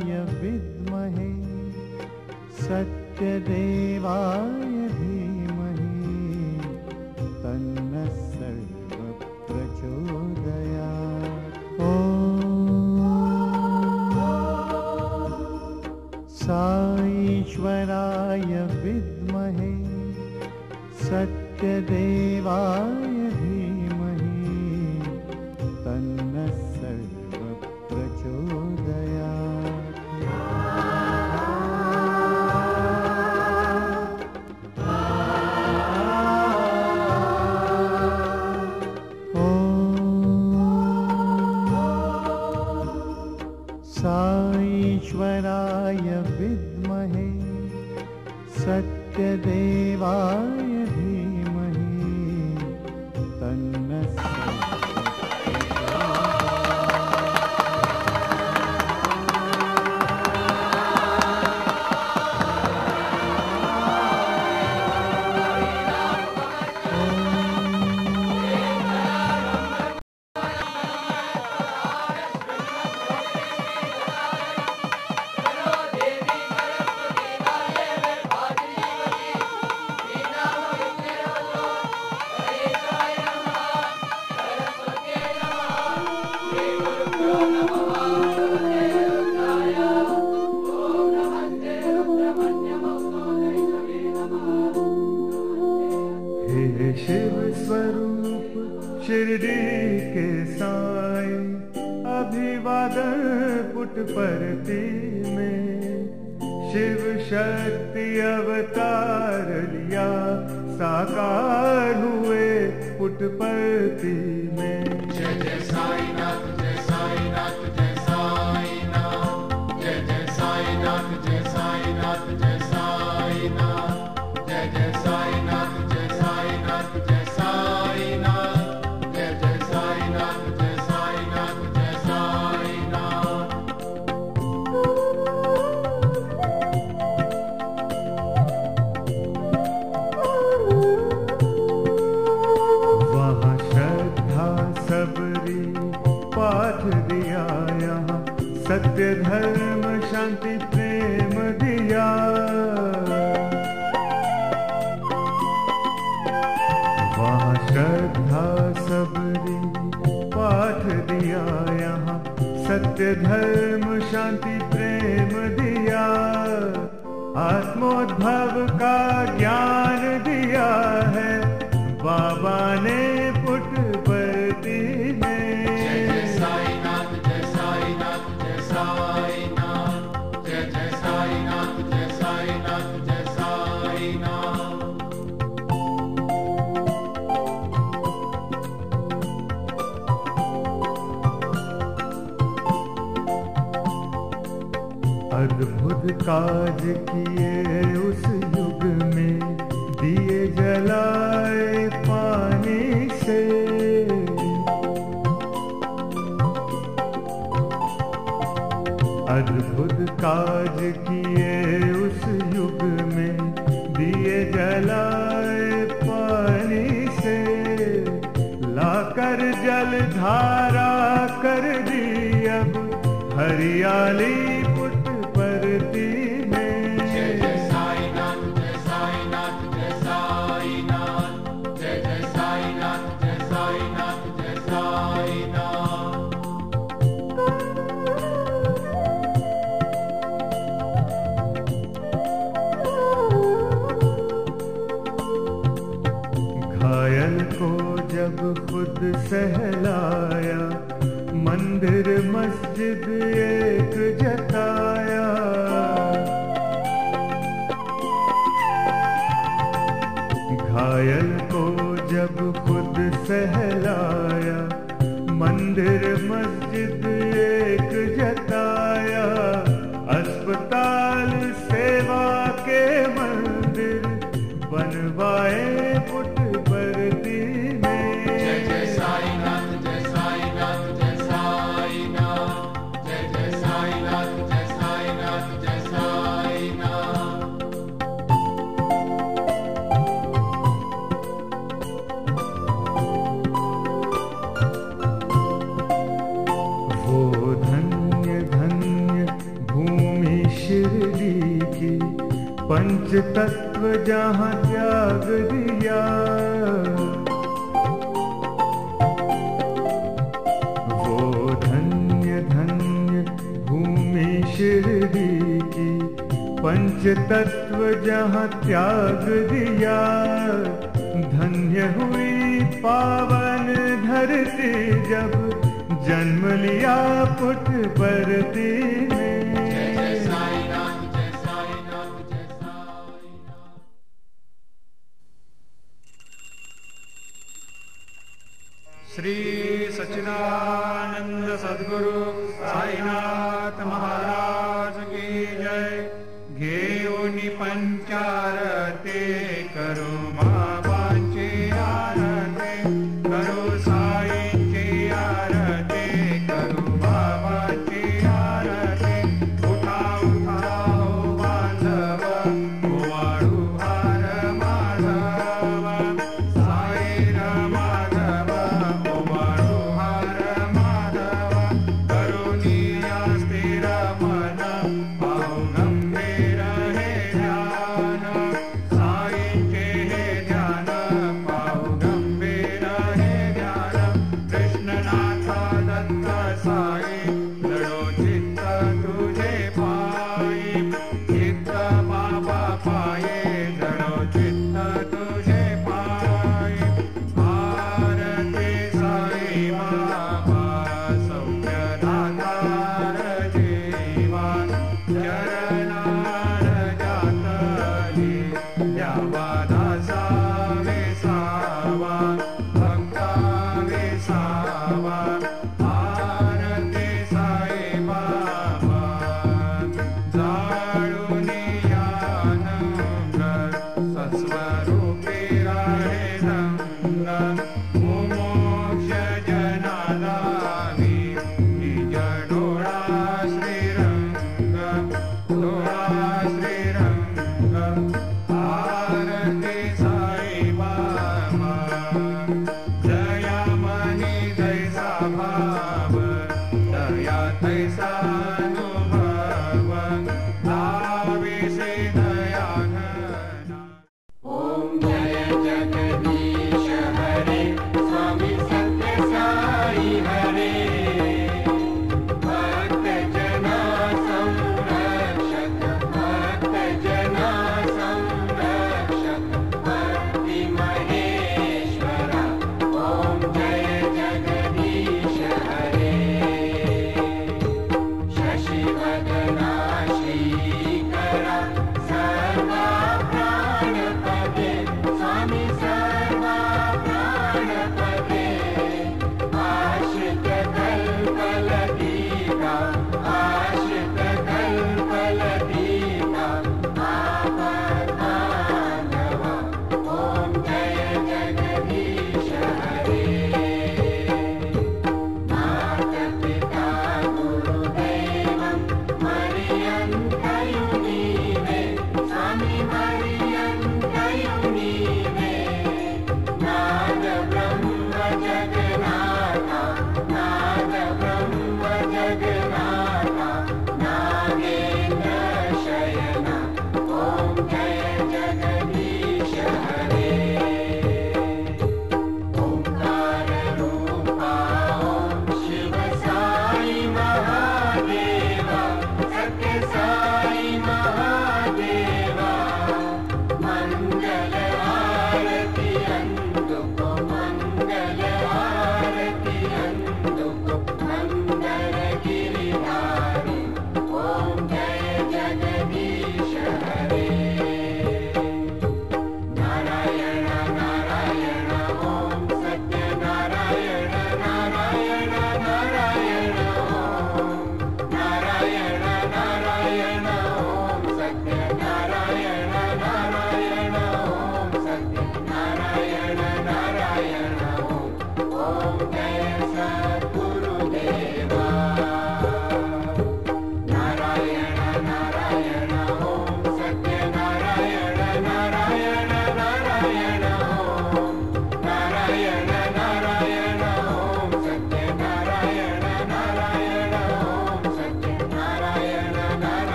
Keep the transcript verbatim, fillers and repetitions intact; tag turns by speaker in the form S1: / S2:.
S1: विद्महे सत्यदेवाय धीमहि तन्नः सर्वप्रचोदयात्। ॐ साईश्वराय विद्महे सत्यदेवाय धीमहि तन्नः सर्वप्रचोदयात्। ॐ साईश्वराय विद्महे सत्यदेवाय धीमहि तन्नः शिव स्वरूप शिरडी के साई अभिवादन पुट्टपर्ती में शिव शक्ति अवतार लिया साकार हुए पुट्टपर्ती में।
S2: जय जय साईनाथ जय साईनाथ जय साईनाथ जय जय साईनाथ जय साईनाथ जय साईनाथ जय जय साईनाथ जय साईनाथ जय साईनाथ जय जय साईनाथ जय साईनाथ जय साईनाथ।
S1: वहाँ श्रद्धा सबरी पाठ दिया, यहाँ सत्य धर्म शांति प्रेम दिया। वहाँ श्रद्धा सबरी पाठ दिया, यहाँ सत्य धर्म शांति प्रेम दिया। आत्मोद्भव का ज्ञान दिया है बाबा ने पुट्टपर्ती में।
S2: जय जय साईनाथ जय साईनाथ जय साईनाथ जय जय साईनाथ जय साईनाथ जय साईनाथ।
S1: अद्भुत काज किए उस युग में, दिए जलाए पानी से। अद्भुत काज किए उस युग में, दिए जलाए पानी से। लाकर जल धारा कर दी अब हरियाली पुट्टपर्ती में।
S2: जय जय साईनाथ जय साईनाथ जय साईनाथ जय जय साईनाथ जय साईनाथ जय साईनाथ।
S1: घायल को जब खुद सहलाया, मंदिर मस्जिद एक जताया। घायल को जब खुद सहलाया, मंदिर मस्जिद एक जताया। अस्पताल सेवा के मंदिर बनवाए पुट्टपर्ती में।
S2: जय जय साईनाथ
S1: पंच तत्व जहाँ त्याग दिया, वो धन्य धन्य भूमि शिरडी की। पंच तत्व जहाँ त्याग दिया, धन्य हुई पावन धरती जब जन्म लिया पुट्टपर्ती में।
S2: जय जय साईनाथ, जय साईनाथ, जय साईनाथ।
S3: श्री सच्चिदानंद सद्गुरु साईनाथ महाराज की जय। घेऊनी पंचारते करो बाबांची आरती, करो साईंची आरती, करो बाबांची आरती। उठा उठा हो बांधव, ओवाळू हार माधव, साई माधव, ओवाळू हार माधव। करुणी स्थिर मन, पाहू गंभीर हे ध्यान, साईंचे हे ध्यान, पाहू गंभीर हे ध्यान। कृष्णनाथ दत्त साई, लढो चित्त तुझे पायी, चित्त बाबा पाये, लढो चित्त तुझे पायी। आरती साई बाबा, सौख्य दातार जीवा, जय